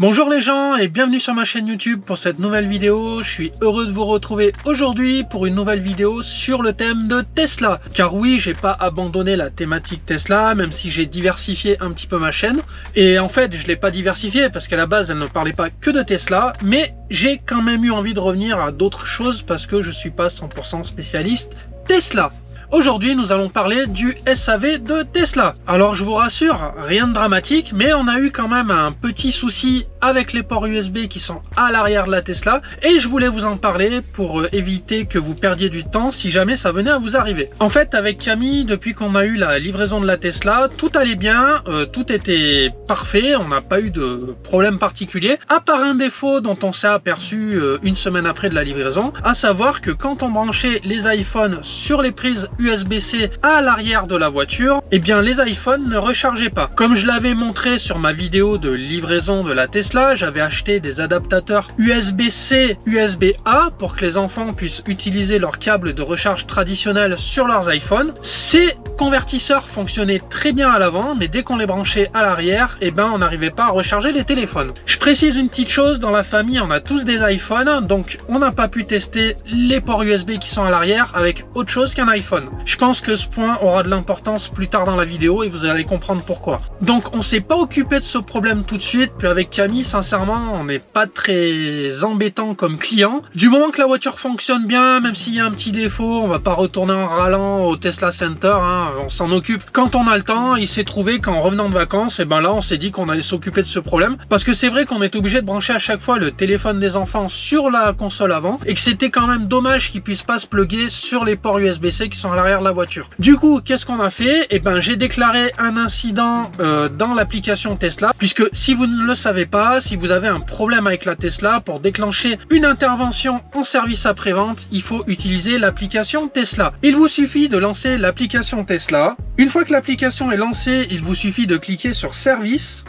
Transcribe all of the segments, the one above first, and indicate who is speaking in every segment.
Speaker 1: Bonjour les gens et bienvenue sur ma chaîne YouTube pour cette nouvelle vidéo. Je suis heureux de vous retrouver aujourd'hui pour une nouvelle vidéo sur le thème de Tesla. Car oui, j'ai pas abandonné la thématique Tesla, même si j'ai diversifié un petit peu ma chaîne. Et en fait, je l'ai pas diversifiée parce qu'à la base, elle ne parlait pas que de Tesla, mais j'ai quand même eu envie de revenir à d'autres choses parce que je suis pas 100% spécialiste Tesla. Aujourd'hui, nous allons parler du SAV de Tesla. Alors, je vous rassure, rien de dramatique, mais on a eu quand même un petit souci avec les ports USB qui sont à l'arrière de la Tesla et je voulais vous en parler pour éviter que vous perdiez du temps si jamais ça venait à vous arriver. En fait, avec Camille, depuis qu'on a eu la livraison de la Tesla, tout allait bien, tout était parfait, on n'a pas eu de problème particulier, à part un défaut dont on s'est aperçu une semaine après de la livraison, à savoir que quand on branchait les iPhones sur les prises USB-C à l'arrière de la voiture, eh bien les iPhones ne rechargeaient pas. Comme je l'avais montré sur ma vidéo de livraison de la Tesla, j'avais acheté des adaptateurs USB-C, USB-A pour que les enfants puissent utiliser leur câble de recharge traditionnel sur leurs iPhones. Ces convertisseurs fonctionnaient très bien à l'avant, mais dès qu'on les branchait à l'arrière, eh ben on n'arrivait pas à recharger les téléphones. Je précise une petite chose, dans la famille on a tous des iPhones, donc on n'a pas pu tester les ports USB qui sont à l'arrière avec autre chose qu'un iPhone. Je pense que ce point aura de l'importance plus tard dans la vidéo et vous allez comprendre pourquoi. Donc on s'est pas occupé de ce problème tout de suite, puis avec Camille, sincèrement, on n'est pas très embêtant comme client. Du moment que la voiture fonctionne bien, même s'il y a un petit défaut, on va pas retourner en râlant au Tesla Center, hein, on s'en occupe quand on a le temps. Il s'est trouvé qu'en revenant de vacances, et ben là on s'est dit qu'on allait s'occuper de ce problème, parce que c'est vrai qu'on est obligé de brancher à chaque fois le téléphone des enfants sur la console avant, et que c'était quand même dommage qu'ils puissent pas se plugger sur les ports USB-C qui sont à l'arrière de la voiture. Du coup, qu'est-ce qu'on a fait? Et ben j'ai déclaré un incident dans l'application Tesla, puisque si vous ne le savez pas, si vous avez un problème avec la Tesla, pour déclencher une intervention en service après-vente, il faut utiliser l'application Tesla. Il vous suffit de lancer l'application Tesla. Une fois que l'application est lancée, il vous suffit de cliquer sur Service.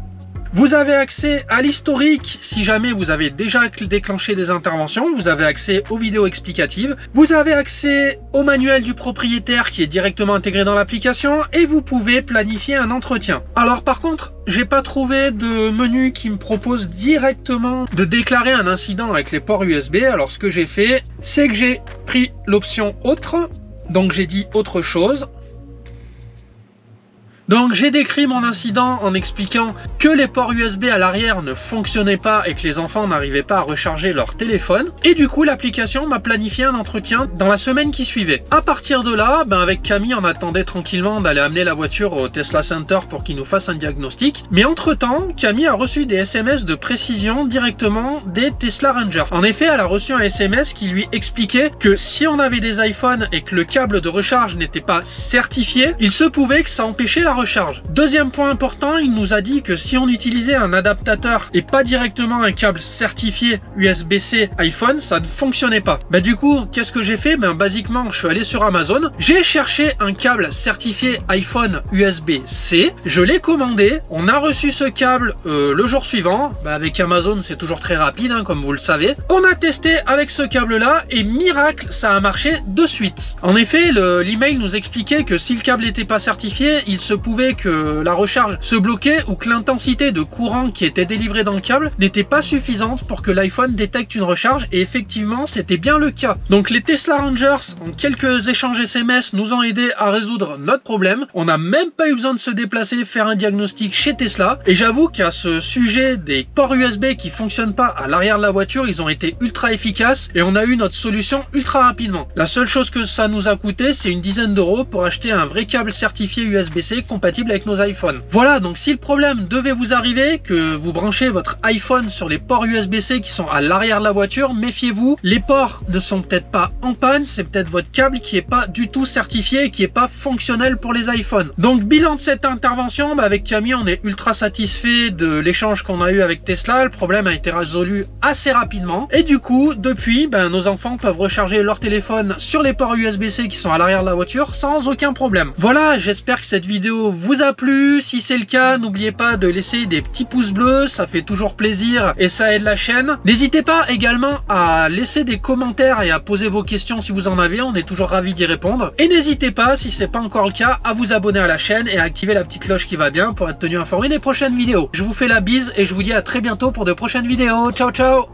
Speaker 1: Vous avez accès à l'historique si jamais vous avez déjà déclenché des interventions, vous avez accès aux vidéos explicatives, vous avez accès au manuel du propriétaire qui est directement intégré dans l'application et vous pouvez planifier un entretien. Alors par contre, j'ai pas trouvé de menu qui me propose directement de déclarer un incident avec les ports USB. Alors ce que j'ai fait, c'est que j'ai pris l'option autre, donc j'ai dit autre chose. Donc j'ai décrit mon incident en expliquant que les ports USB à l'arrière ne fonctionnaient pas et que les enfants n'arrivaient pas à recharger leur téléphone. Et du coup l'application m'a planifié un entretien dans la semaine qui suivait. À partir de là, avec Camille on attendait tranquillement d'aller amener la voiture au Tesla Center pour qu'il nous fasse un diagnostic. Mais entre temps, Camille a reçu des SMS de précision directement des Tesla Rangers. En effet, elle a reçu un SMS qui lui expliquait que si on avait des iPhones et que le câble de recharge n'était pas certifié, il se pouvait que ça empêchait la recharge. Deuxième point important, il nous a dit que si on utilisait un adaptateur et pas directement un câble certifié USB-C iPhone, ça ne fonctionnait pas. Du coup, qu'est-ce que j'ai fait? Basiquement, je suis allé sur Amazon, j'ai cherché un câble certifié iPhone USB-C, je l'ai commandé, on a reçu ce câble le jour suivant. Avec Amazon, c'est toujours très rapide, hein, comme vous le savez. On a testé avec ce câble-là et miracle, ça a marché de suite. En effet, l'email nous expliquait que si le câble n'était pas certifié, il se pouvait que la recharge se bloquait ou que l'intensité de courant qui était délivrée dans le câble n'était pas suffisante pour que l'iPhone détecte une recharge, et effectivement c'était bien le cas. Donc les Tesla Rangers en quelques échanges SMS nous ont aidé à résoudre notre problème. On n'a même pas eu besoin de se déplacer faire un diagnostic chez Tesla, et j'avoue qu'à ce sujet des ports USB qui fonctionnent pas à l'arrière de la voiture, ils ont été ultra efficaces et on a eu notre solution ultra rapidement. La seule chose que ça nous a coûté, c'est une dizaine d'euros pour acheter un vrai câble certifié USB-C compatible avec nos iPhones. Voilà, donc si le problème devait vous arriver, que vous branchez votre iPhone sur les ports USB-C qui sont à l'arrière de la voiture, méfiez-vous, les ports ne sont peut-être pas en panne, c'est peut-être votre câble qui est pas du tout certifié et qui est pas fonctionnel pour les iPhones. Donc bilan de cette intervention, avec Camille on est ultra satisfait de l'échange qu'on a eu avec Tesla, le problème a été résolu assez rapidement et du coup depuis nos enfants peuvent recharger leur téléphone sur les ports USB-C qui sont à l'arrière de la voiture sans aucun problème. Voilà, j'espère que cette vidéo vidéo vous a plu. Si c'est le cas, n'oubliez pas de laisser des petits pouces bleus, ça fait toujours plaisir et ça aide la chaîne. N'hésitez pas également à laisser des commentaires et à poser vos questions si vous en avez, on est toujours ravis d'y répondre. Et n'hésitez pas, si c'est pas encore le cas, à vous abonner à la chaîne et à activer la petite cloche qui va bien pour être tenu informé des prochaines vidéos. Je vous fais la bise et je vous dis à très bientôt pour de prochaines vidéos. Ciao ciao.